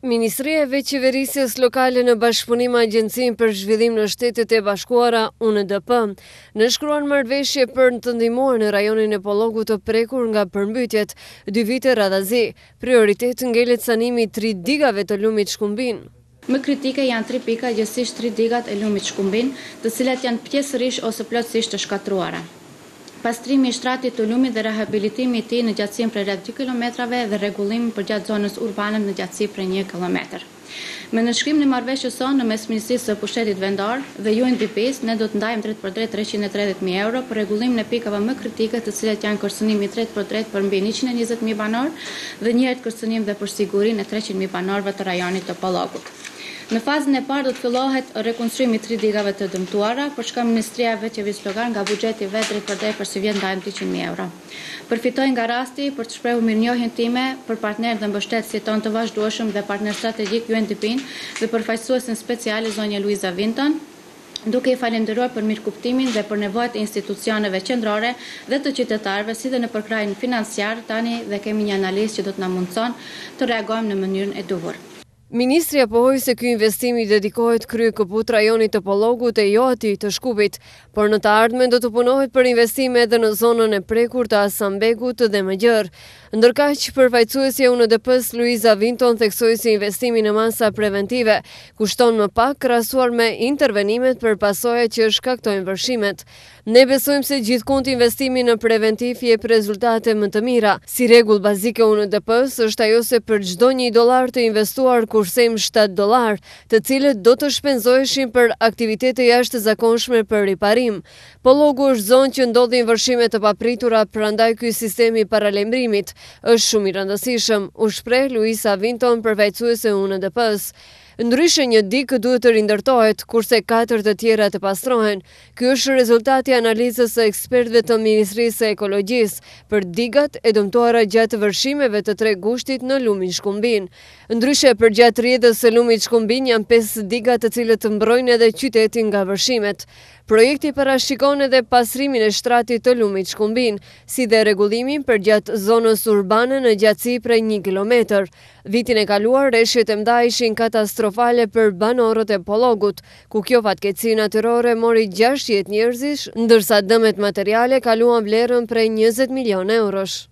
Ministria e Veçeverisjes Lokale në bashkëpunim me Agjencinë për Zhvillim në Shtetet e Bashkuara, UNDP, nënshkruan marrëveshje për të ndihmuar në rajonin e Pollogut të prekur nga përmbytjet 2 vite radhazi. Prioritet ngelet sanimi 3 digave të lumit Shkumbin. Më kritike janë 3 pika, gjithsesi 3 digat e lumit Shkumbin, të cilat janë pjesërisht ose plotësisht të shkatruara. Pastrimi i shtratit të lumit dhe rehabilitimi i tij në gjatësinë prej rreth 2 kilometrave dhe rregullimi përgjatë zonës urbane në gjatësi prej 1 kilometër. Me nënshkrimin e marrëveshjes sonë në mes Ministrisë së Pushtetit Vendor dhe UNDP-s, ne do të ndajmë drejt për drejt 330.000 euro për rregullimin e pikave më kritike, të cilat janë kërcënimi drejt për drejt për mbi 120.000 banor dhe një herë kërcënim dhe për sigurinë e 300.000 banorëve të rajonit të Pollogut. Në fazën e parë do të fillohet rekonstruimi 3 digave të dëmtuara, për çka Ministria e Veçeverisjes Lokale nga buxheti vet drejt për drejt për si vjen ndajmë 300.000 euro. Përfitoj nga rasti për të shprehur mirënjohjen time për partnerët dhe mbështetësit tonë të vazhdueshëm dhe partner strategjik UNDP-n dhe përfaqësuesin speciale zonja Luiza Vinton, duke i falenderuar për mirëkuptimin dhe për nevojat e institucioneve qendrore dhe të qytetarëve, si dhe në përkrajin financiar. Tani dhe kemi një analizë që do të na mundson të reagojmë në mënyrën e duhur. Ministria pohoi se ky investim i dedikohet kryekëput rajonit të Pollogut e jo atij të Shkupit, por në të ardhmen do të punohet për investime edhe në zonën e prekur të Asambegut dhe më gjerë. Ndërkaq, përfaqësuesja e UNDP-s Luiza Vinton theksoi se investimi në masa preventive kushton më pak krahasuar me intervenimet për pasojat që shkaktojnë vërshimet. Ne besojmë se gjithkund investimi në preventiv jep rezultate më të mira. Si rregull bazike UNDP-s është ajo se për çdo $1 të investuar kursejmë $7, të cilët do të shpenzoheshin për aktivitete jashtëzakonshme për riparim. Pollogu është zonë që ndodhin vërshime të papritura, prandaj ky sistemi paralajmërimit është shumë i rëndësishëm, u shpreh Luiza Vinton, përfaqësuese e UNDP-s. Ndryshe një digë duhet të rindërtohet, kurse 4 të tjera të pastrohen. Ky është rezultati i analizës së ekspertëve të Ministrisë së Ekologjisë për digat e dëmtuara gjatë vërshimeve të 3 gushtit në lumin Shkumbin. Ndryshe, përgjatë rrjedhës së lumit Shkumbin janë 5 diga të cilët mbrojnë edhe qytetin nga vërshimet. Projekti parashikon edhe pasrimin e shtratit të lumit Shkumbin, si dhe rregullimin përgjatë zonës urbane në gjatësi prej 1 kilometër. Vitin e kaluar, rreshjet e mëdha ishin katastrofale për banorët e Pollogut, ku kjo fatkeqësi natyrore mori 6 jetë njerëzish, ndërsa dëmet materiale kaluan vlerën prej 20 milionë eurosh.